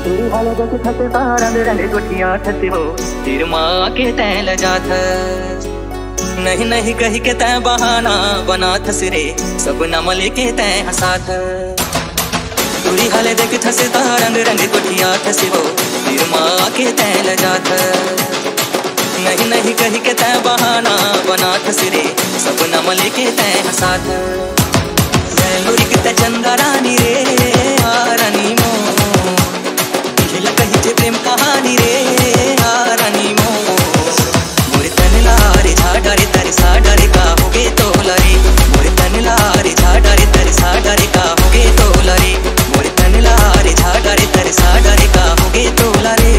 तेरी हाले देख थके रंग रंग गोटियां थसे हो तेरे माँ के तैल जात नहीं नहीं कही के तै बहाना बना थस रे सब नाम लेके तै हसात तेरी हाले देख थसे रंग रंग गोटियां थसे हो तेरे माँ के तैल जात नहीं नहीं कही के तै बहाना बना थस रे सब नाम लेके तै हसात लोरी किता चंदा रानी रे रानी मो कही जे प्रेम कहानी रे रानी मो मोरे तन लारे झाड़ारे तरसा डरे का होगे तोला रे मोरे तन लारे झाड़ारे तरसा डरे का होगे तोला रे मोरे तन लारे झाड़ारे तरसा डरे का होगे तोला रे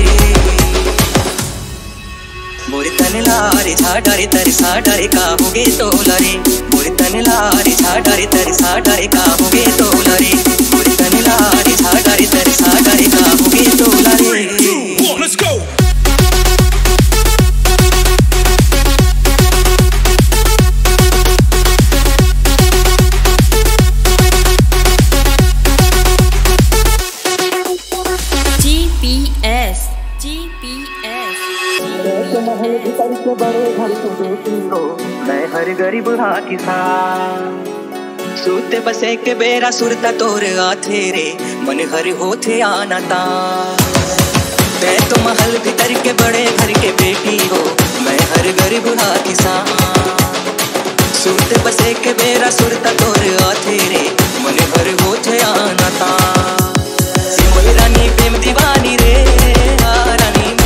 मोरे तन लारे झाड़ारे तरसा डरे का होगे तोला रे मोरे तन लारे झाड़ारे तरसा डरे का होगे तोला रे मोरे तन लारे झाड़ारे तरसा डरे का होगे तोला रे। Let's go. महल भीतर के बड़े घर से बेटी हो मैं हर गरीब हाँ किसान सूते बसे के बेरा सुरता तोर आथे रे मन हर होथे आना ता मैं तो महल भीतर के बड़े घर के बेटी हो मैं हर गरीब हाँ किसान सूते बसे के बेरा सुरता तोर आथे रे मन हर होथे आना ता सिमोल रानी प्रेम दीवानी रे रानी मो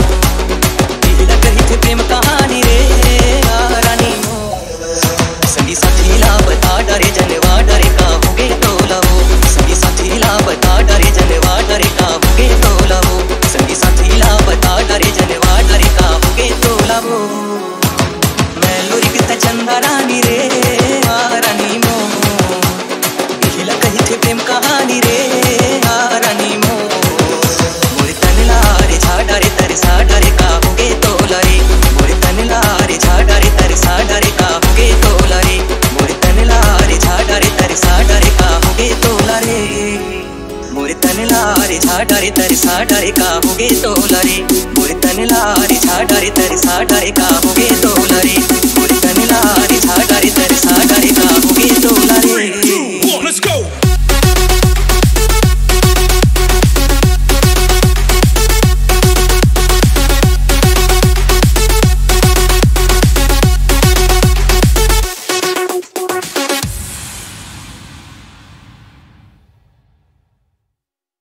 प्रेम कहानी रे रानी मो सभी साथी ला बता डरे जनवा डरे का होगे तोला हो सभी साथी ला बता डरे जनवा डरे का होगे तोला हो सभी साथी ला बता डरे जनवा डरे का होगे तोला हो मैं लोरी किता चंदा रानी रे रानी मो हिला कही थे प्रेम कहानी रे रानी मो मोरे तन लारे झाड़ारे तरसा डरे का होगे तोला रे मोरे तन लारे झाड़ारे तरसा डरे का होगे तोला रे मोरे तन लारे झाड़ारे तरसा डरे का होगे तोला रे मोरे तन लारे झाड़ारे तरसा डरे का होगे तोला रे मोरे तन लारे झाड़ारे तरसा डरे का होगे तोला रे मोरे तन लारे झाड़ारे तरसा डरे का होगे तोला रे। Let's go.